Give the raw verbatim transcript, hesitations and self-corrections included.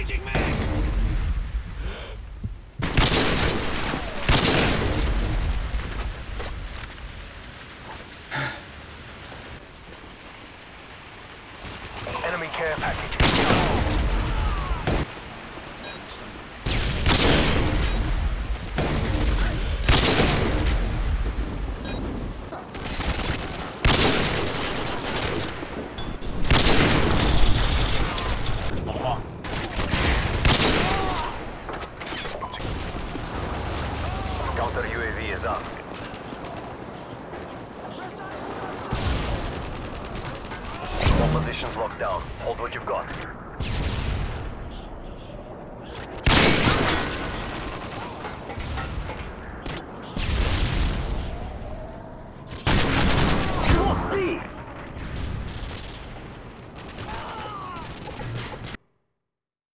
Changing mag! Enemy care package. Counter U A V is up. All positions locked down. Hold what you've got.